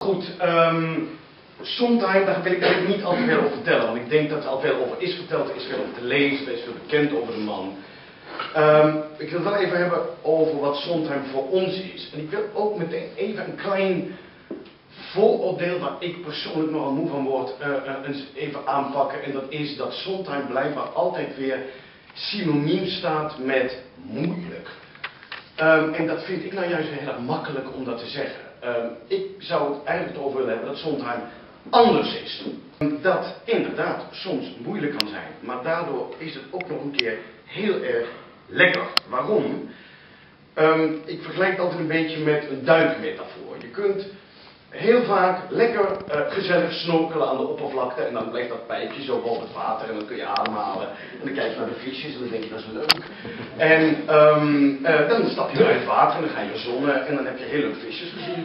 goed, Sondheim, daar wil ik niet al te veel over vertellen, want ik denk dat er al veel over is verteld, er is veel over te lezen, er is veel bekend over de man. Ik wil het wel even hebben over wat Sondheim voor ons is. En ik wil ook meteen even een klein vooroordeel waar ik persoonlijk nogal moe van word, eens even aanpakken. En dat is dat Sondheim blijkbaar altijd weer synoniem staat met moeilijk. En dat vind ik nou juist heel erg makkelijk om dat te zeggen. Ik zou het eigenlijk over willen hebben dat Sondheim anders is. Dat inderdaad soms moeilijk kan zijn, maar daardoor is het ook nog een keer heel erg lekker. Waarom? Ik vergelijk het altijd een beetje met een duikmetafoor. Je kunt heel vaak lekker gezellig snorkelen aan de oppervlakte en dan blijft dat pijpje zo boven het water en dan kun je ademhalen. En dan kijk je naar de visjes en dan denk je dat is leuk. En dan stap je uit het water en dan ga je zonnen en dan heb je heel leuk visjes gezien.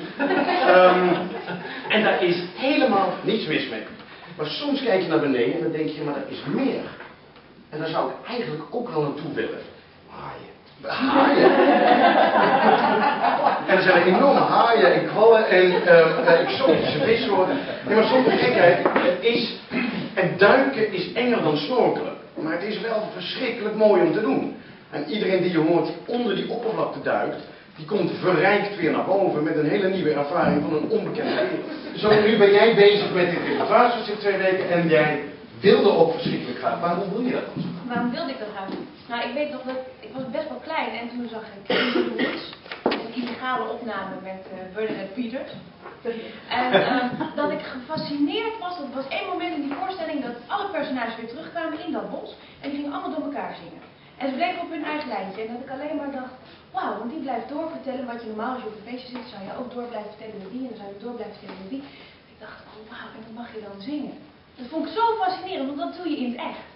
En daar is helemaal niets mis mee. Maar soms kijk je naar beneden en dan denk je, maar er is meer. En daar zou ik eigenlijk ook wel naartoe willen. Haaien. Haaien? En er zijn er enorme haaien en kwallen en exotische vissoorten. Nee, maar zonder gekheid, het is... En duiken is enger dan snorkelen. Maar het is wel verschrikkelijk mooi om te doen. En iedereen die je hoort onder die oppervlakte duikt, die komt verrijkt weer naar boven met een hele nieuwe ervaring van een onbekende wereld. Zo, nu ben jij bezig met dit repertoire sinds 2 weken en jij wilde ook verschrikkelijk graag. Waarom wil je dat dan? Waarom wilde ik dat graag? Nou, ik weet nog dat ik was best wel klein en toen zag ik Crazy Woods, een illegale opname met Bernadette Peters. En dat ik gefascineerd was, dat was één moment in die voorstelling dat alle personages weer terugkwamen in dat bos en die gingen allemaal door elkaar zingen. En ze bleven op hun eigen lijntje en dat ik alleen maar dacht, wauw, want die blijft doorvertellen wat je normaal als je op een feestje zit, zou je ook door blijven vertellen met die en dan zou je door blijven vertellen met die. Ik dacht, oh wauw, en dat mag je dan zingen. Dat vond ik zo fascinerend, want dat doe je in het echt.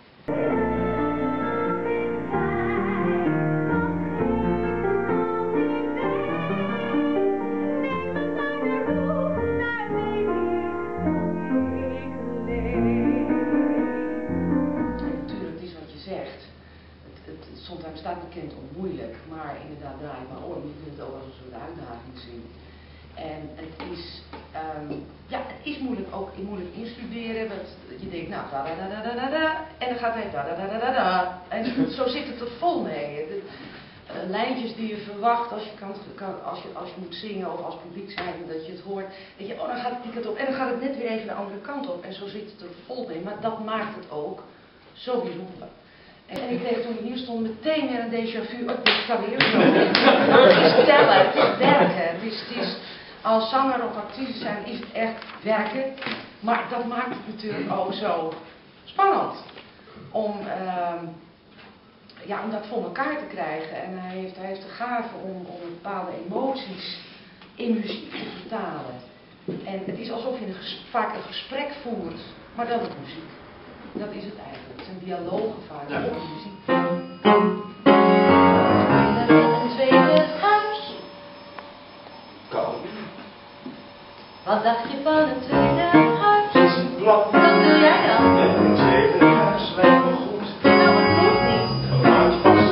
Sondheim staat bekend om moeilijk, maar inderdaad draai het maar om. Je kunt het ook als een soort uitdaging zien. En het is, ja, het is moeilijk ook moeilijk instuderen. Want je denkt, nou, da da da da da da, en dan gaat hij da da da da da da. En zo zit het er vol mee. Lijntjes die je verwacht als je moet zingen of als publiek zijn, dat je het hoort. Dat je, oh, dan gaat die kant op en dan gaat het net weer even de andere kant op. En zo zit het er vol mee. Maar dat maakt het ook zo bijzonder. En ik kreeg toen ik hier stond meteen weer een déjà vu. Oh, dit kan weer zo. Het is tellen, het is werken. Het is, als zanger of actrice zijn is het echt werken. Maar dat maakt het natuurlijk ook zo spannend. Om dat voor elkaar te krijgen. En hij heeft de gave om bepaalde emoties in muziek te vertalen. En het is alsof je vaak een gesprek voert, maar dan met muziek. Dat is het eigenlijk. Het zijn dialogen vaak op muziek. Een tweede huis. Koud. Wat dacht je van een tweede huis? Het is een plan. Wat doe jij dan? Een tweede huis lijkt me goed. Nou, wat moet niet? Een maand vast.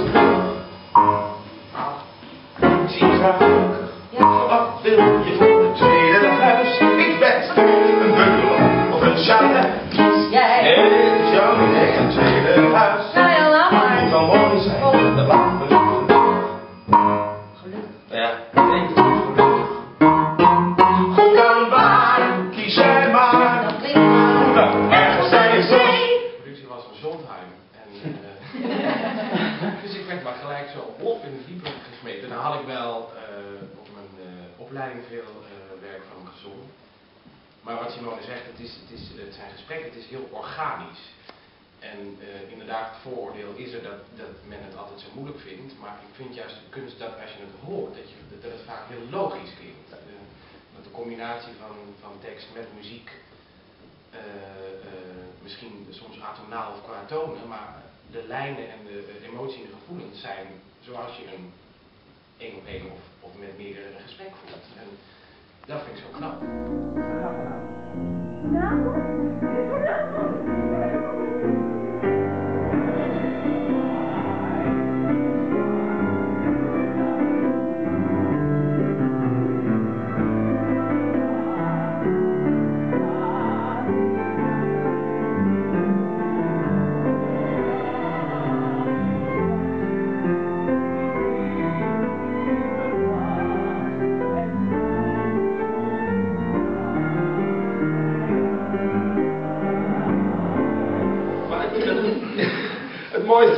Ik zie graag gelukkig. Ja. Wat wil je van een tweede huis? Ik bet een bungalow of een chalet. Kies jij? Nee, het is jouw idee, een tweede huis. Nou ja, laat maar. Moet wel mooi zijn, dat laat me niet. Gelukkig. Ja, ik denk het niet gelukkig. Hoe kan waar, kies jij maar. Dat klinkt maar. Nou, ergens zijn je zon. De productie was van Sondheim. En, dus ik werd maar gelijk zo op in het diepe gesmeten. Dan had ik wel op mijn opleiding veel werk van hem gezongen. Maar wat Simone zegt, het zijn gesprekken, het is heel organisch. En inderdaad, het vooroordeel is er dat men het altijd zo moeilijk vindt. Maar ik vind juist de kunst dat als je het hoort, dat het vaak heel logisch klinkt. Dat de combinatie van tekst met muziek, misschien soms atonaal of qua tonen, maar de lijnen en de emotie en de gevoelens zijn zoals je een 1-op-1 of met meerdere een gesprek voelt. En dat vind ik zo knap.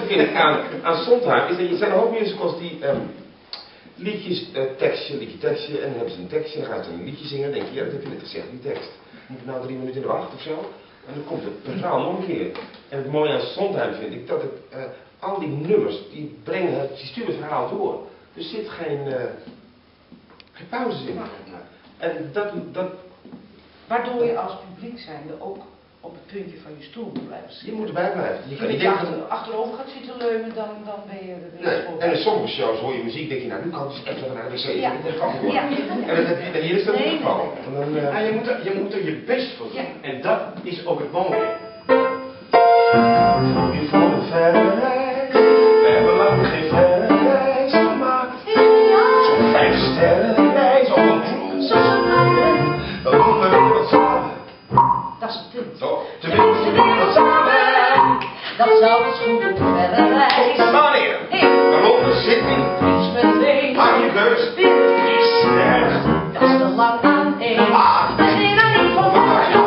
vind ik aan Sondheim, is dat je zijn een hoop musicals die liedjes, tekstje, liedje, tekstje, en dan hebben ze een tekstje, dan gaan ze een liedje zingen, dan denk je, ja, dat heb je net gezegd, die tekst. Moet ik nou 3 minuten in de wacht of zo? En dan komt het verhaal nog een keer. En het mooie aan Sondheim vind ik dat het, al die nummers, die sturen het verhaal door. Er zit geen pauzes in. En dat... Waardoor je als publiek zijnde ook op het puntje van je stoel moet blijven zitten. Je moet erbij blijven. Je kan niet achterover gaat zitten leunen, dan ben je... En in sommige shows hoor je muziek, denk je, nou nu kan het even naar de wc. Ja. En hier is dat het geval. Je moet er je best voor doen. Ja. En dat is ook het mooie. Nu voor een verre reis. We hebben lang geen verre reis gemaakt. Zo'n 5 sterren reis op een cruise. Dan doen we wat samen. Dat is het punt. Zo, tenminste doen we wat samen. Dat zou eens goed op verre reis. Wanneer? Londen, Sydney. Iets met been. Maak je keus. Is erg. Dat is te lang aan één. We zien er niet van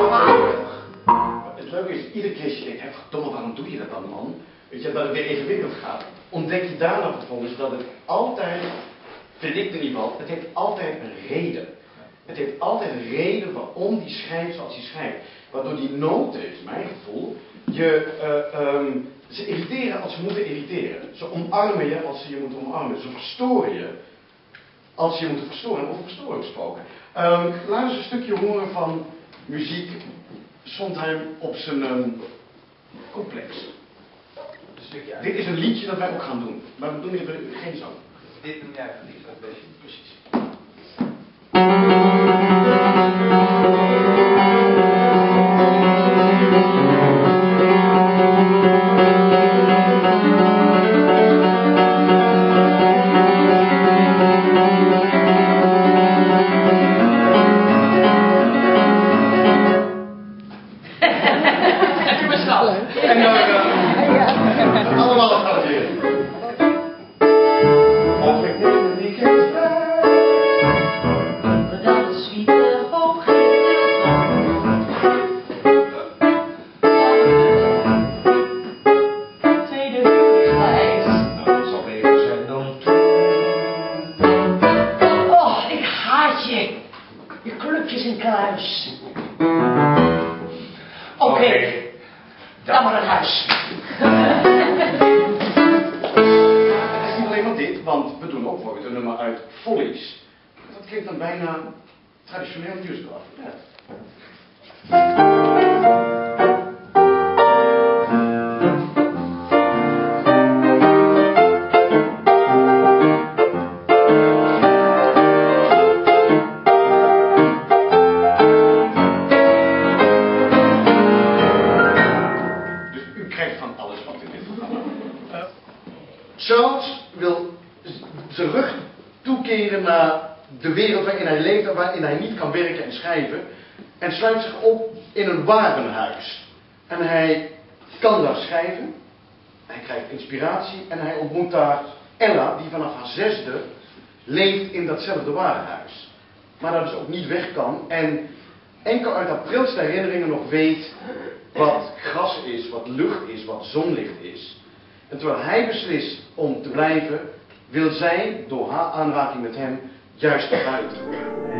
Het leuke is, iedere keer als je denkt, hé, verdomme, waarom doe je dat dan, man? Weet je, dat het weer ingewikkeld gaat. Ontdek je daarna vervolgens dat het altijd, vind ik in ieder geval, het heeft altijd een reden. Het heeft altijd een reden waarom die schrijft zoals hij schrijft. Waardoor die noten, is mijn gevoel, ze irriteren als ze moeten irriteren. Ze omarmen je als ze je moeten omarmen. Ze verstoren je als je je moeten verstoren. Over verstoring gesproken. Laten we eens een stukje horen van muziek. Sondheim op zijn complex. Dit is een liedje dat wij ook gaan doen. Maar we doen even geen zang. Dit doe jij van die beetje. Precies. En allemaal gaat het weer. Of ik neem een weekend vrij. dat de suite hoog tweede huwelijksreis. Nou, dat zal beter zijn dan toen. Oh, ik haat je. Je clubjes in kluis. Oké. Dan maar naar huis. Het is niet alleen maar dit, want we doen ook bijvoorbeeld een nummer uit Follies. Dat klinkt dan bijna traditioneel musical af. Ja. Charles wil zijn rug toekeren naar de wereld waarin hij leeft en waarin hij niet kan werken en schrijven. En sluit zich op in een warenhuis. En hij kan daar schrijven. Hij krijgt inspiratie en hij ontmoet daar Ella, die vanaf haar 6e leeft in datzelfde warenhuis. Maar dat dus ook niet weg kan en enkel uit haar prilste herinneringen nog weet wat gras is, wat lucht is, wat zonlicht is. En terwijl hij beslist om te blijven, wil zij door haar aanraking met hem juist naar buiten.